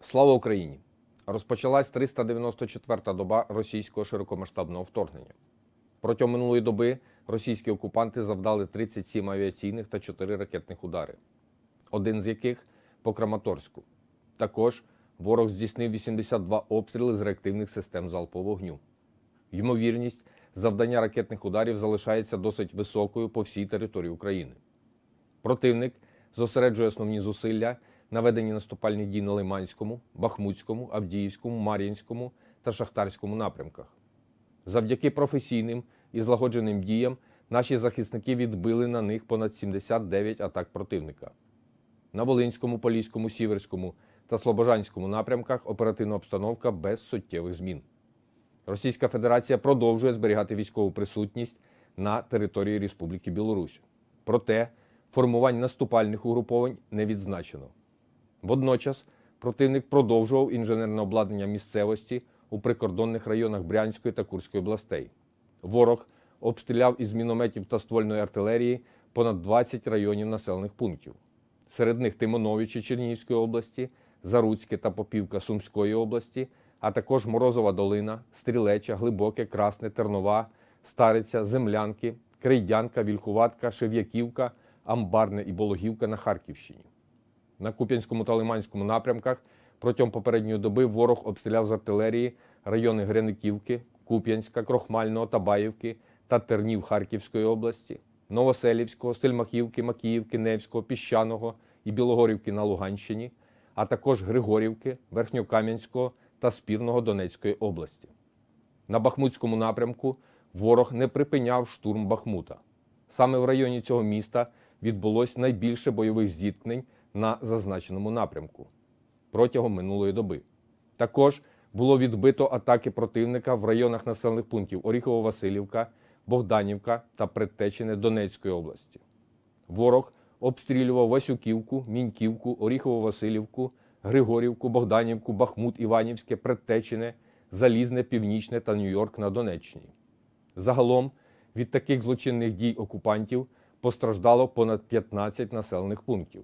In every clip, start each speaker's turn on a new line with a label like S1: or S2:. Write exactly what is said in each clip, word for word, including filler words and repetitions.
S1: Слава Україні! Розпочалась триста дев'яносто четверта доба російського широкомасштабного вторгнення. Протягом минулої доби російські окупанти завдали тридцять сім авіаційних та чотири ракетних удари, один з яких по Краматорську. Також ворог здійснив вісімдесят два обстріли з реактивних систем залпового вогню. Ймовірність завдання ракетних ударів залишається досить високою по всій території України. Противник зосереджує основні зусилля на веденні наступальних дій на Лиманському, Бахмутському, Авдіївському, Мар'їнському та Шахтарському напрямках. Завдяки професійним і злагодженим діям наші захисники відбили на них понад сімдесят дев'ять атак противника. На Волинському, Поліському, Сіверському та Слобожанському напрямках оперативна обстановка без суттєвих змін. Російська Федерація продовжує зберігати військову присутність на території Республіки Білорусь. Проте формувань наступальних угруповань не відзначено. Водночас противник продовжував інженерне обладнання місцевості у прикордонних районах Брянської та Курської областей. Ворог обстріляв із мінометів та ствольної артилерії понад двадцять районів населених пунктів. Серед них Тимоновичі Чернігівської області, Заруцьке та Попівка Сумської області, а також Морозова Долина, Стрілеча, Глибоке, Красне, Тернова, Стариця, Землянки, Крейдянка, Вільхуватка, Шев'яківка, Амбарне і Бологівка на Харківщині. На Куп'янському та Лиманському напрямках протягом попередньої доби ворог обстріляв з артилерії райони Грениківки, Куп'янська, Крохмального, Табаївки та Тернів Харківської області, Новоселівського, Стельмахівки, Макіївки, Невського, Піщаного і Білогорівки на Луганщині, а також Григорівки, Верхньокам'янського та Спірного Донецької області. На Бахмутському напрямку ворог не припиняв штурм Бахмута. Саме в районі цього міста відбулось найбільше бойових зіткнень на зазначеному напрямку протягом минулої доби. Також було відбито атаки противника в районах населених пунктів Оріхово-Василівка, Богданівка та Предтечене Донецької області. Ворог обстрілював Васюківку, Міньківку, Оріхово-Василівку, Григорівку, Богданівку, Бахмут, Іванівське, Предтечене, Залізне, Північне та Нью-Йорк на Донеччині. Загалом від таких злочинних дій окупантів постраждало понад п'ятнадцять населених пунктів.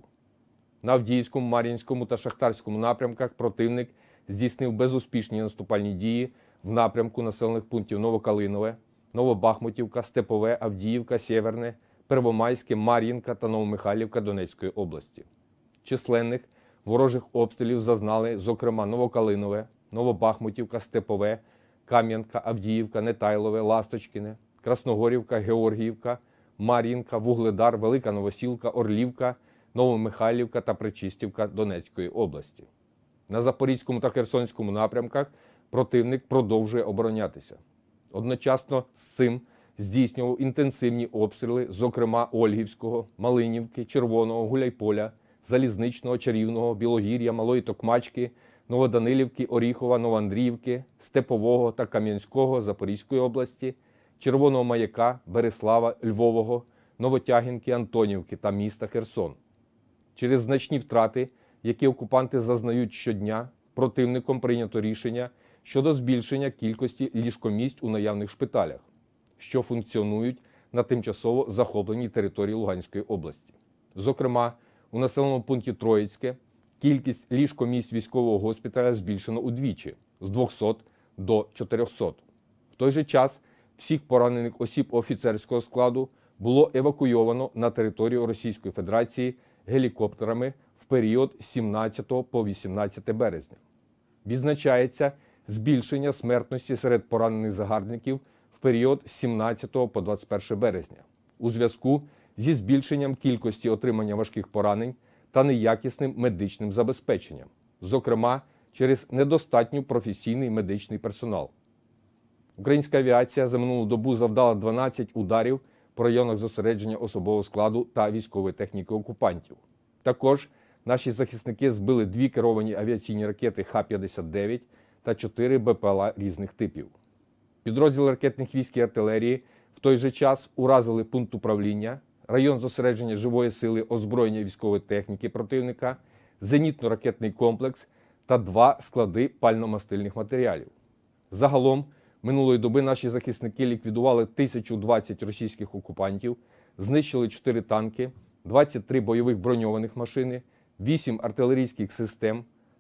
S1: На Авдіївському, Мар'їнському та Шахтарському напрямках противник здійснив безуспішні наступальні дії в напрямку населених пунктів Новокалинове, Новобахмутівка, Степове, Авдіївка, Сєверне, Первомайське, Мар'їнка та Новомихайлівка Донецької області. Численних ворожих обстрілів зазнали, зокрема, Новокалинове, Новобахмутівка, Степове, Кам'янка, Авдіївка, Нетайлове, Ласточкине, Красногорівка, Георгіївка, Мар'їнка, Вугледар, Велика Новосілка, Орлівка, Новомихайлівка та Причистівка Донецької області. На Запорізькому та Херсонському напрямках противник продовжує оборонятися. Одночасно з цим здійснював інтенсивні обстріли, зокрема Ольгівського, Малинівки, Червоного, Гуляйполя, Залізничного, Чарівного, Білогір'я, Малої Токмачки, Новоданилівки, Оріхова, Новоандріївки, Степового та Кам'янського Запорізької області, Червоного Маяка, Береслава, Львового, Новотягінки, Антонівки та міста Херсон. Через значні втрати, які окупанти зазнають щодня, противником прийнято рішення щодо збільшення кількості ліжкомісць у наявних шпиталях, що функціонують на тимчасово захопленій території Луганської області. Зокрема, у населеному пункті Троїцьке кількість ліжкомісць військового госпіталя збільшено удвічі – з двохсот до чотирьохсот. В той же час всіх поранених осіб офіцерського складу було евакуйовано на територію Російської Федерації гелікоптерами в період з сімнадцятого по вісімнадцяте березня. Відзначається збільшення смертності серед поранених загарбників в період з сімнадцятого по двадцять перше березня у зв'язку зі збільшенням кількості отримання важких поранень та неякісним медичним забезпеченням, зокрема через недостатньо професійний медичний персонал. Українська авіація за минулу добу завдала дванадцять ударів по районах зосередження особового складу та військової техніки окупантів. Також наші захисники збили дві керовані авіаційні ракети Х п'ятдесят дев'ять та чотири Б П Л А різних типів. Підрозділи ракетних військ і артилерії в той же час уразили пункт управління, район зосередження живої сили озброєння військової техніки противника, зенітно-ракетний комплекс та два склади пально-мастильних матеріалів. Загалом минулої доби наші захисники ліквідували тисячу двадцять російських окупантів, знищили чотири танки, двадцять три бойових броньованих машини, вісім артилерійських систем,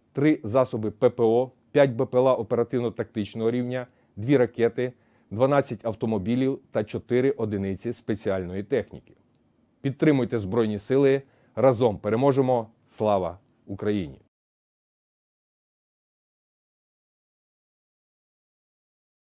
S1: три засоби ППО, п'ять БПЛА оперативно-тактичного рівня, дві ракети, дванадцять автомобілів та чотири одиниці спеціальної техніки. Підтримуйте Збройні Сили. Разом переможемо. Слава Україні!